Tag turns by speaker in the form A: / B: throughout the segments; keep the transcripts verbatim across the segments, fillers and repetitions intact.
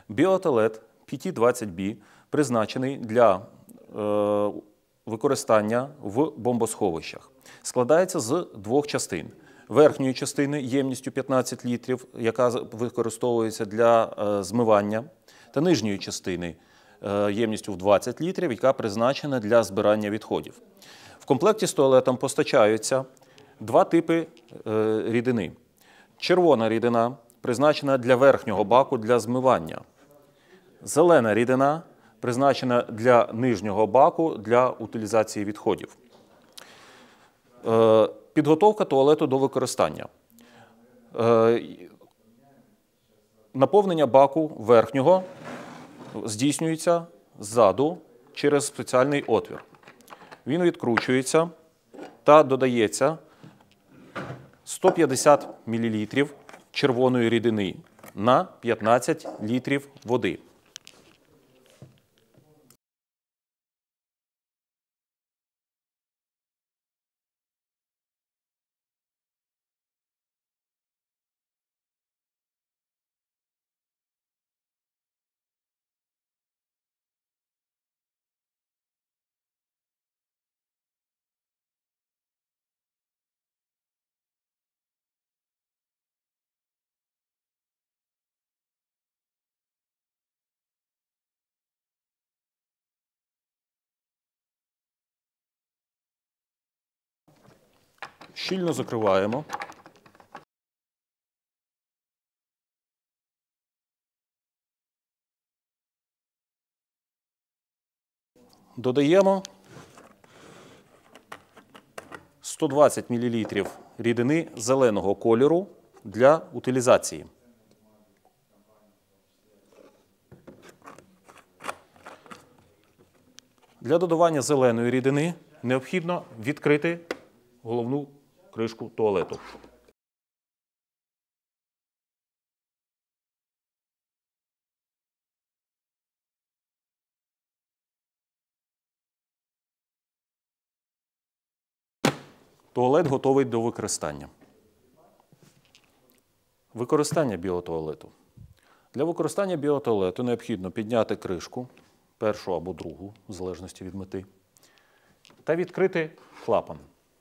A: Біотуалет пі ті двадцять бі призначений для е, використання в бомбосховищах. Складається з двох частин. Верхньої частини ємністю п'ятнадцять літрів, яка використовується для е, змивання, та нижньої частини е, ємністю в двадцять літрів, яка призначена для збирання відходів. В комплекті з туалетом постачаються два типи е, рідини. Червона рідина призначена для верхнього баку для змивання. Зелена рідина призначена для нижнього баку для утилізації відходів. Е, підготовка туалету до використання. Е, наповнення баку верхнього здійснюється ззаду через спеціальний отвір. Він відкручується та додається сто п'ятдесят мілілітрів червоної рідини на п'ятнадцять літрів води. Щільно закриваємо. Додаємо сто двадцять мілілітрів рідини зеленого кольору для утилізації. Для додавання зеленої рідини необхідно відкрити головну кришку туалету. Туалет готовий до використання. Використання біотуалету. Для використання біотуалету необхідно підняти кришку, першу або другу, в залежності від мети, та відкрити клапан.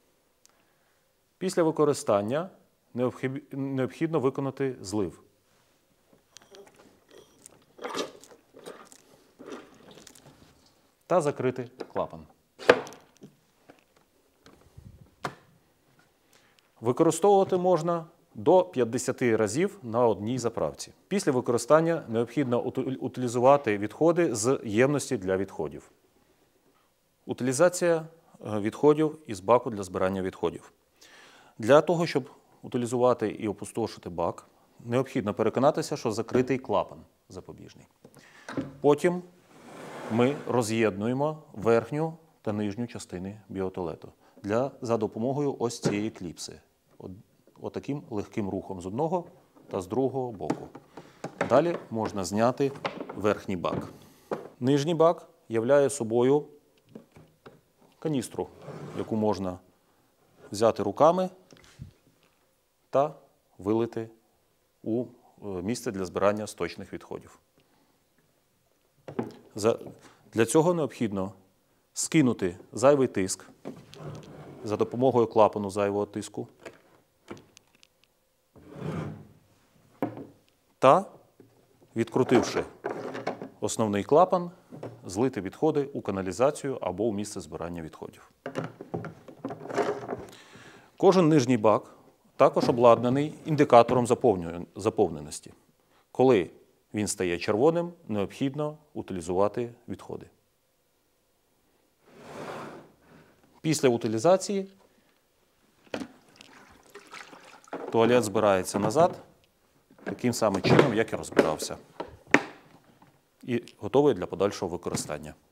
A: Після використання необхідно виконати злив. Та закрити клапан. Використовувати можна до п'ятдесяти разів на одній заправці. Після використання необхідно утилізувати відходи з ємності для відходів. Утилізація відходів із баку для збирання відходів. Для того, щоб утилізувати і опустошити бак, необхідно переконатися, що закритий клапан запобіжний. Потім ми роз'єднуємо верхню та нижню частини біотуалету для, за допомогою ось цієї кліпси. От, отаким легким рухом з одного та з другого боку. Далі можна зняти верхній бак. Нижній бак являє собою каністру, яку можна взяти руками та вилити у місце для збирання сточних відходів. Для цього необхідно скинути зайвий тиск за допомогою клапану зайвого тиску та, відкрутивши основний клапан, злити відходи у каналізацію або у місце збирання відходів. Кожен нижній бак також обладнаний індикатором заповненості. Коли він стає червоним, необхідно утилізувати відходи. Після утилізації туалет збирається назад таким самим чином, як і розбирався. І готовий для подальшого використання.